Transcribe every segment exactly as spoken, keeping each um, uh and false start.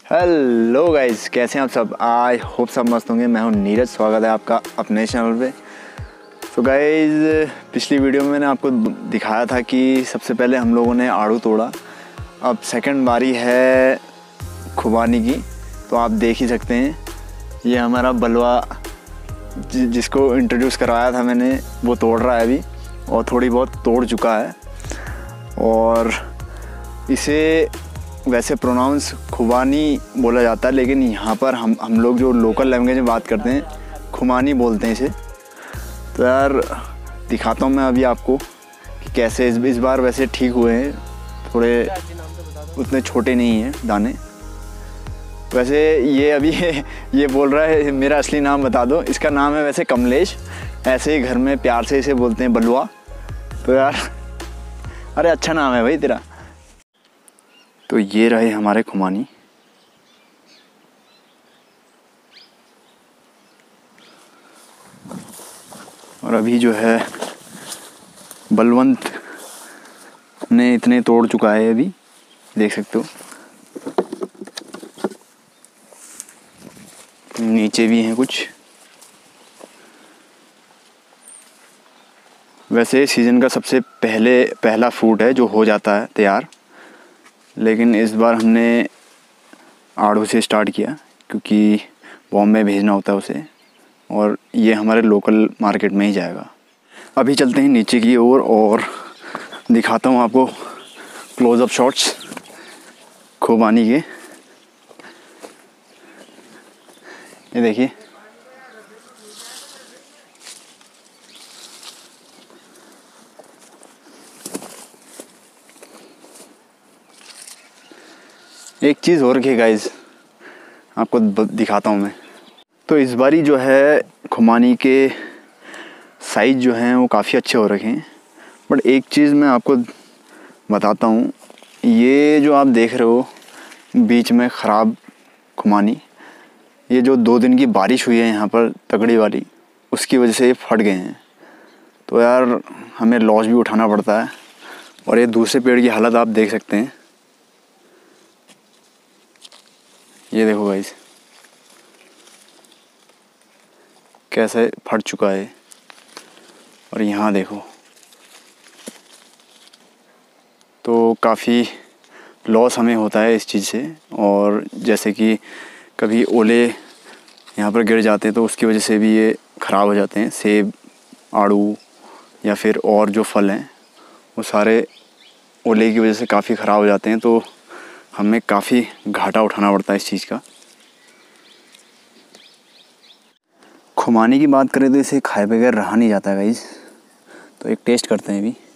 Hello guys, कैसे हैं आप सब। आई होप सब मस्त होंगे। मैं हूं नीरज, स्वागत है आपका अपने चैनल पे। तो गाइस, पिछली वीडियो में मैंने आपको दिखाया था कि सबसे पहले हम लोगों ने आड़ू तोड़ा। अब सेकंड बारी है खुबानी की, तो आप देख ही सकते हैं। ये हमारा बलवा जि, जिसको इंट्रोड्यूस करवाया था मैंने, वो तोड़ रहा है अभी, और थोड़ी बहुत तोड़ चुका है। और इसे वैसे प्रोनाउंस खुबानी बोला जाता है, लेकिन यहाँ पर हम हम लोग जो लोकल लैंग्वेज में बात करते हैं, खुमानी बोलते हैं इसे। तो यार दिखाता हूँ मैं अभी आपको कि कैसे इस, इस बार वैसे ठीक हुए हैं, थोड़े उतने छोटे नहीं हैं दाने। वैसे ये अभी ये बोल रहा है मेरा असली नाम बता दो। इसका नाम है वैसे कमलेश, ऐसे ही घर में प्यार से इसे बोलते हैं बलवा। तो यार अरे अच्छा नाम है भाई तेरा। तो ये रहे हमारे खुमानी। और अभी जो है बलवंत ने इतने तोड़ चुका है, अभी देख सकते हो। नीचे भी हैं कुछ। वैसे सीज़न का सबसे पहले पहला फ्रूट है जो हो जाता है तैयार, लेकिन इस बार हमने आड़ू से स्टार्ट किया क्योंकि बॉम्बे भेजना होता है उसे, और ये हमारे लोकल मार्केट में ही जाएगा। अभी चलते हैं नीचे की ओर और, और दिखाता हूँ आपको क्लोज़अप शॉट्स खुबानी के। ये देखिए, एक चीज़ और रखिए गाइस, आपको दिखाता हूँ मैं। तो इस बारी जो है खुमानी के साइज़ जो हैं वो काफ़ी अच्छे हो रखे हैं। बट एक चीज़ मैं आपको बताता हूँ, ये जो आप देख रहे हो बीच में ख़राब खुमानी, ये जो दो दिन की बारिश हुई है यहाँ पर तगड़ी वाली, उसकी वजह से ये फट गए हैं। तो यार हमें लॉस भी उठाना पड़ता है। और ये दूसरे पेड़ की हालत आप देख सकते हैं। ये देखो गाइस कैसे फट चुका है। और यहाँ देखो, तो काफ़ी लॉस हमें होता है इस चीज़ से। और जैसे कि कभी ओले यहाँ पर गिर जाते हैं तो उसकी वजह से भी ये ख़राब हो जाते हैं। सेब, आड़ू या फिर और जो फल हैं वो सारे ओले की वजह से काफ़ी ख़राब हो जाते हैं। तो हमें काफ़ी घाटा उठाना पड़ता है इस चीज़ का। खुमानी की बात करें तो इसे खाए बगैर रहा नहीं जाता गाइस। तो एक टेस्ट करते हैं अभी।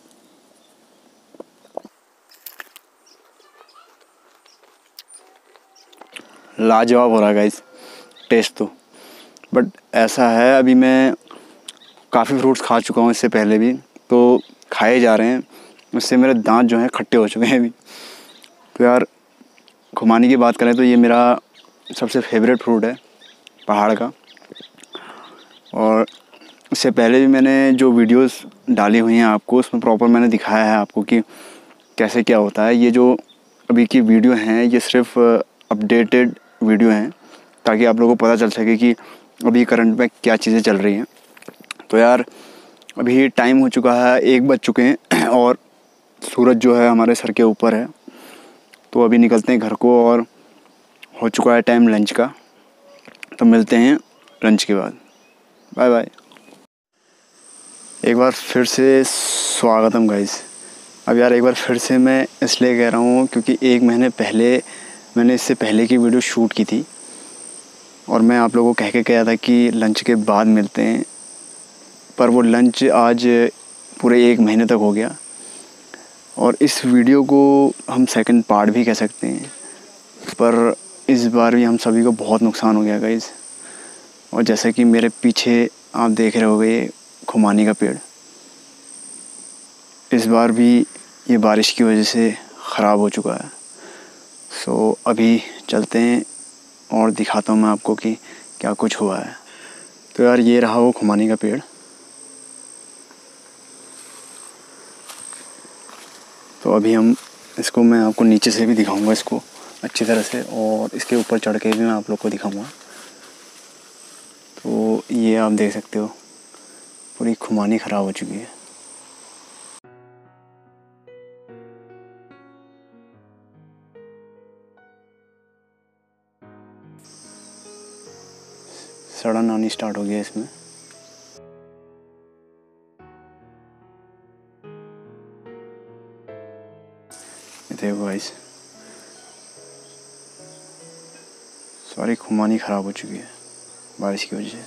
लाजवाब हो रहा है गाइस टेस्ट तो। बट ऐसा है, अभी मैं काफ़ी फ्रूट्स खा चुका हूँ इससे पहले भी, तो खाए जा रहे हैं, उससे मेरे दांत जो हैं खट्टे हो चुके हैं अभी। तो यार खुमानी की बात करें तो ये मेरा सबसे फेवरेट फ्रूट है पहाड़ का। और इससे पहले भी मैंने जो वीडियोस डाली हुई हैं आपको, उसमें प्रॉपर मैंने दिखाया है आपको कि कैसे क्या होता है। ये जो अभी की वीडियो हैं ये सिर्फ अपडेटेड वीडियो हैं, ताकि आप लोगों को पता चल सके कि अभी करंट में क्या चीज़ें चल रही हैं। तो यार अभी टाइम हो चुका है, एक बज चुके हैं और सूरज जो है हमारे सर के ऊपर है। तो अभी निकलते हैं घर को, और हो चुका है टाइम लंच का। तो मिलते हैं लंच के बाद। Bye bye. एक बार फिर से स्वागतम गाइस। अब यार एक बार फिर से मैं इसलिए कह रहा हूँ क्योंकि एक महीने पहले मैंने इससे पहले की वीडियो शूट की थी, और मैं आप लोगों को कह के गया था कि लंच के बाद मिलते हैं। पर वो लंच आज पूरे एक महीने तक हो गया, और इस वीडियो को हम सेकंड पार्ट भी कह सकते हैं। पर इस बार भी हम सभी को बहुत नुकसान हो गया गाइस। और जैसे कि मेरे पीछे आप देख रहे होंगे ये खुमानी का पेड़, इस बार भी ये बारिश की वजह से ख़राब हो चुका है। सो अभी चलते हैं और दिखाता हूँ मैं आपको कि क्या कुछ हुआ है। तो यार ये रहा वो खुमानी का पेड़। तो अभी हम इसको, मैं आपको नीचे से भी दिखाऊंगा इसको, अच्छी तरह से, और इसके ऊपर चढ़ के भी मैं आप लोग को दिखाऊंगा। तो ये आप देख सकते हो पूरी खुमानी ख़राब हो चुकी है। सड़न आनी स्टार्ट हो गया इसमें। देखो गाइस, सारी खुमानी ख़राब हो चुकी है बारिश की वजह से।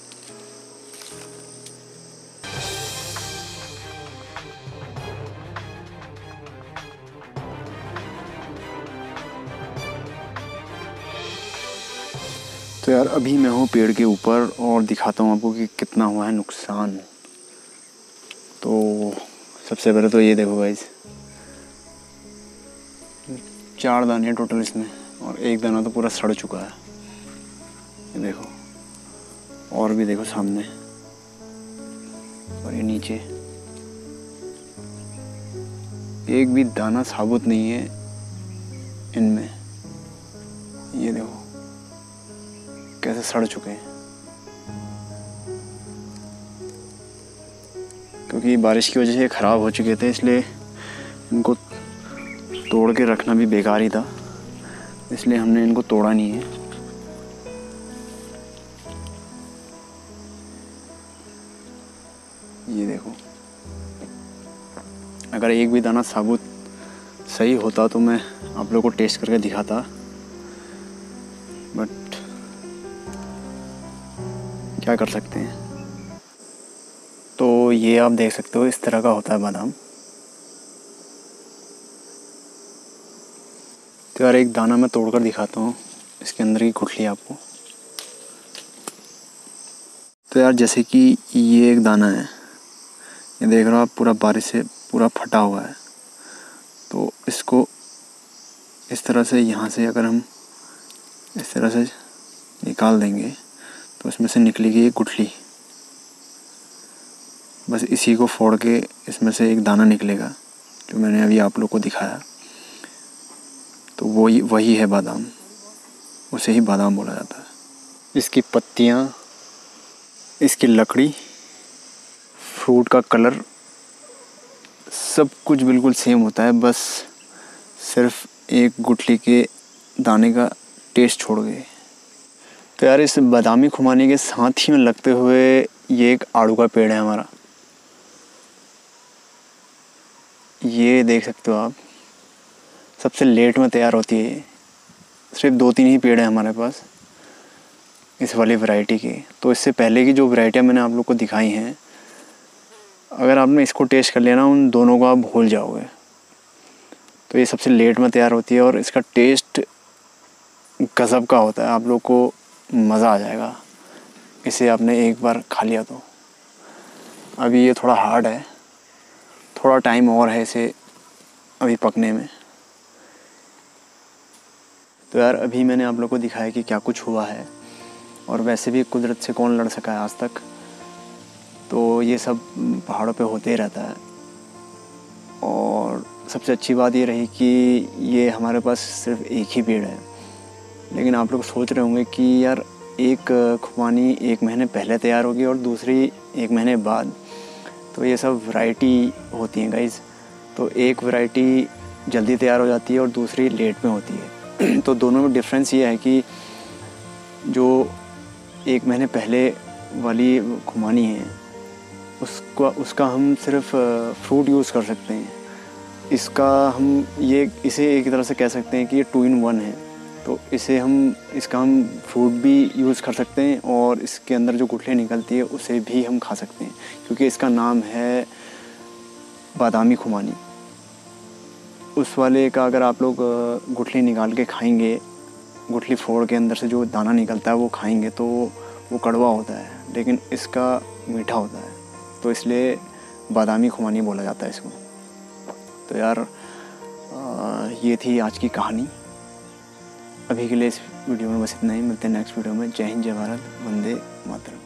तो यार अभी मैं हूँ पेड़ के ऊपर और दिखाता हूँ आपको कि कितना हुआ है नुकसान। तो सबसे पहले तो ये देखो गाइस, चार दाने हैं टोटल इसमें, और एक दाना तो पूरा सड़ चुका है। ये देखो, और भी देखो सामने, और ये नीचे एक भी दाना साबुत नहीं है इनमें। ये देखो कैसे सड़ चुके हैं, क्योंकि बारिश की वजह से ख़राब हो चुके थे, इसलिए इनको तोड़ के रखना भी बेकार ही था, इसलिए हमने इनको तोड़ा नहीं है। ये देखो, अगर एक भी दाना साबुत सही होता तो मैं आप लोगों को टेस्ट करके दिखाता, बट क्या कर सकते हैं। तो ये आप देख सकते हो इस तरह का होता है बादाम। तो यार एक दाना मैं तोड़कर दिखाता हूँ, इसके अंदर की गुठली आपको। तो यार जैसे कि ये एक दाना है, ये देख रहे हो आप, पूरा बारिश से पूरा फटा हुआ है। तो इसको इस तरह से यहाँ से अगर हम इस तरह से निकाल देंगे तो इसमें से निकलेगी एक गुठली। बस इसी को फोड़ के इसमें से एक दाना निकलेगा, जो मैंने अभी आप लोग को दिखाया। तो वही वही है बादाम, उसे ही बादाम बोला जाता है। इसकी पत्तियाँ, इसकी लकड़ी, फ्रूट का कलर, सब कुछ बिल्कुल सेम होता है, बस सिर्फ एक गुठली के दाने का टेस्ट छोड़ गए। तो यार इस बादामी खुमानी के साथ ही में लगते हुए ये एक आड़ू का पेड़ है हमारा। ये देख सकते हो आप, सबसे लेट में तैयार होती है। सिर्फ दो तीन ही पेड़ हैं हमारे पास इस वाली वैरायटी के। तो इससे पहले की जो वैरायटियाँ मैंने आप लोग को दिखाई हैं, अगर आपने इसको टेस्ट कर लिया ना, उन दोनों को आप भूल जाओगे। तो ये सबसे लेट में तैयार होती है और इसका टेस्ट गज़ब का होता है, आप लोग को मज़ा आ जाएगा इसे आपने एक बार खा लिया तो। अभी ये थोड़ा हार्ड है, थोड़ा टाइम और है इसे अभी पकने में। तो यार अभी मैंने आप लोग को दिखाया कि क्या कुछ हुआ है, और वैसे भी कुदरत से कौन लड़ सका है आज तक। तो ये सब पहाड़ों पे होते ही रहता है। और सबसे अच्छी बात ये रही कि ये हमारे पास सिर्फ एक ही पेड़ है, लेकिन आप लोग सोच रहे होंगे कि यार एक खुमानी एक महीने पहले तैयार होगी और दूसरी एक महीने बाद। तो ये सब वैरायटी होती हैं गाइज़। तो एक वैरायटी जल्दी तैयार हो जाती है और दूसरी लेट में होती है। तो दोनों में डिफरेंस ये है कि जो एक महीने पहले वाली खुमानी है उसका उसका हम सिर्फ फ्रूट यूज़ कर सकते हैं। इसका हम ये इसे एक तरह से कह सकते हैं कि ये टू इन वन है। तो इसे हम इसका हम फ्रूट भी यूज़ कर सकते हैं और इसके अंदर जो गुठली निकलती है उसे भी हम खा सकते हैं, क्योंकि इसका नाम है बादामी खुमानी। उस वाले का अगर आप लोग गुठली निकाल के खाएंगे, गुठली फोड़ के अंदर से जो दाना निकलता है वो खाएंगे तो वो कड़वा होता है, लेकिन इसका मीठा होता है। तो इसलिए बादामी खुमानी बोला जाता है इसको। तो यार आ, ये थी आज की कहानी। अभी के लिए इस वीडियो में बस इतना ही। मिलते हैं नेक्स्ट वीडियो में। जय हिंद, जय भारत, वंदे मातरम।